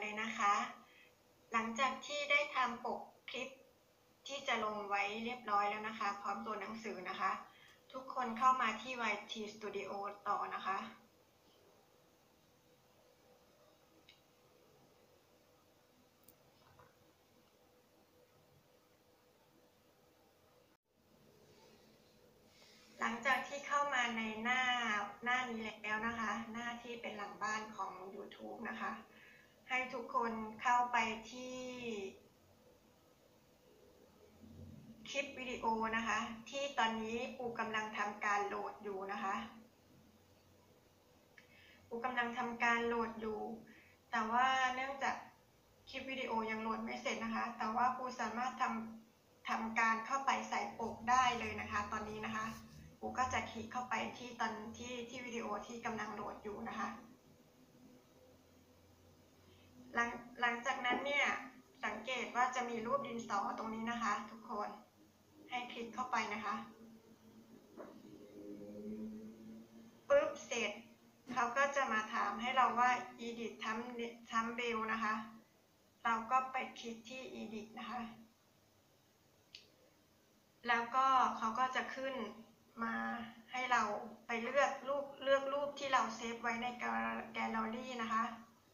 เลยนะคะหลังจากที่ได้ทำปกคลิปที่จะลงไว้เรียบร้อยแล้วนะคะพร้อมตัวหนังสือนะคะทุกคนเข้ามาที่ YT Studio ต่อนะคะหลังจากที่เข้ามาในหน้านี้แล้วนะคะหน้าที่เป็นหลังบ้านของ YouTube นะคะให้ทุกคนเข้าไปที่คลิปวิดีโอนะคะที่ตอนนี้ปูกำลังทำการโหลดอยู่นะคะปูกำลังทำการโหลดอยู่แต่ว่าเนื่องจากคลิปวิดีโอยังโหลดไม่เสร็จนะคะแต่ว่าปูสามารถทำการเข้าไปใส่ปกได้เลยนะคะตอนนี้นะคะปูก็จะคลิกเข้าไปที่ตอนที่วิดีโอที่กำลังโหลดอยู่นะคะหลังจากนั้นเนี่ยสังเกตว่าจะมีรูปดินสอตรงนี้นะคะทุกคนให้คลิกเข้าไปนะคะปุ๊บเสร็จเขาก็จะมาถามให้เราว่า edit thumbnail นะคะเราก็ไปคลิกที่ edit นะคะแล้วก็เขาก็จะขึ้นมาให้เราไปเลือกรูปที่เราเซฟไว้ในแกลเลอรี่นะคะ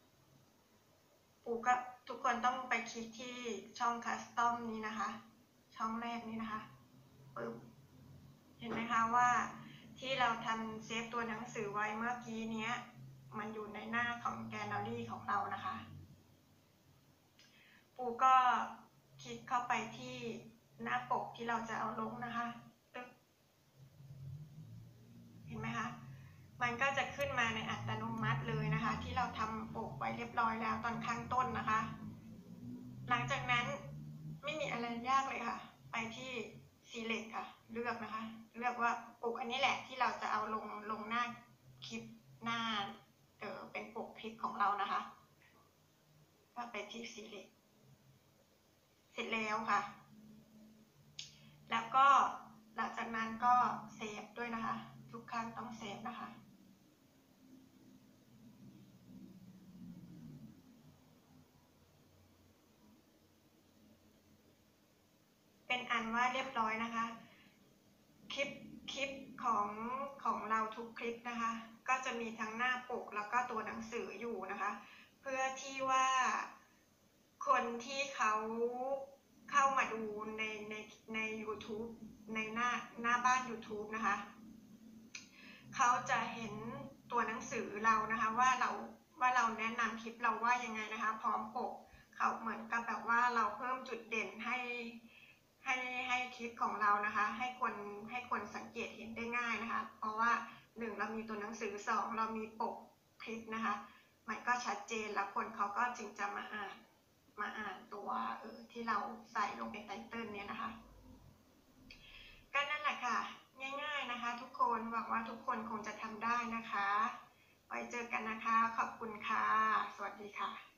ก็ทุกคนต้องไปคลิกที่ช่อง Custom นี้นะคะช่องแรกนี้นะคะปึ๊บเห็นไหมคะว่าที่เราทำเซฟตัวหนังสือไว้เมื่อกี้นี้มันอยู่ในหน้าของแกลเลอรี่ของเรานะคะปูก็คลิกเข้าไปที่หน้าปกที่เราจะเอาลงนะคะเห็นไหมคะมันก็จะขึ้นมาในอัตโนมัติเลยนะคะที่เราทำปกไว้เรียบร้อยแล้วตอนข้างต้นนะคะหลังจากนั้นไม่มีอะไรยากเลยค่ะไปที่ select ค่ะเลือกนะคะเลือกว่าปกอันนี้แหละที่เราจะเอาลงหน้าคลิปหน้าเป็นปกคลิปของเรานะคะก็ไปที่ select เสร็จแล้วค่ะแล้วก็หลังจากนั้นก็เซฟด้วยนะคะทุกครั้งต้องเซฟนะคะเป็นอันว่าเรียบร้อยนะคะคลิปของเราทุกคลิปนะคะก็จะมีทั้งหน้าปกแล้วก็ตัวหนังสืออยู่นะคะเพื่อที่ว่าคนที่เขาเข้ามาดูใน YouTube ในหน้าบ้าน YouTube นะคะเขาจะเห็นตัวหนังสือเรานะคะว่าเราแนะนำคลิปเราว่ายังไงนะคะพร้อมปกเขาเหมือนกับแบบว่าเราเพิ่มจุดเด่นให้คลิปของเรานะคะให้คนสังเกตเห็นได้ง่ายนะคะเพราะว่า1เรามีตัวหนังสือ2เรามีปกคลิปนะคะมันก็ชัดเจนแล้วคนเขาก็จึงจะมาอ่านตัวที่เราใส่ลงในไตเติลเนี่ยนะคะก็นั่นแหละค่ะง่ายๆนะคะทุกคนหวังว่าทุกคนคงจะทำได้นะคะไว้เจอกันนะคะขอบคุณค่ะสวัสดีค่ะ